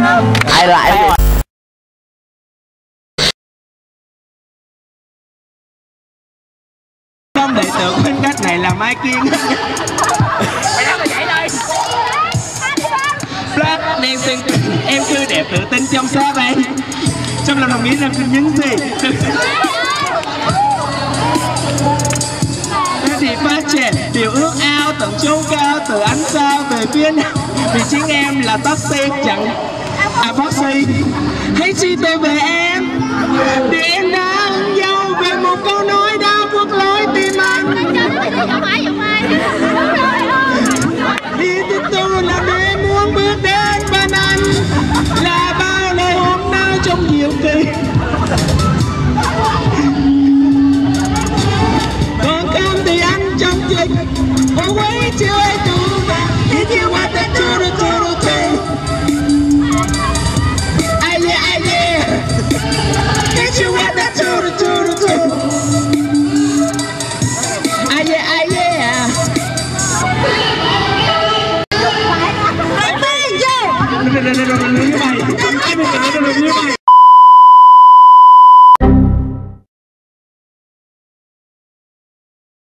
Ai lại Không đệ tử bên cách này là Mai Kiên. Mày nói là vậy thôi. Black đen xuyên em tươi đẹp tự tin trong xa vậy. Trong lòng đồng nghĩa rằng những gì thì phát triển điều ước ao tận chỗ cao từ ánh sao về phía nam vì chính em là taxi chẳng Foxy. Hãy suy tôi về em để em đã dâu về một câu nói đã vuốt lối tim anh. Đi tiếp tôi là để muốn bước đến bên anh là bao lời hôm nay trong nhiều kỳ. Còn không thì anh trong dịch away till I do that. If you want that to. Ah yeah. If you want that to. Ah yeah. Đừng như mày. Ai biết cái nó đừng như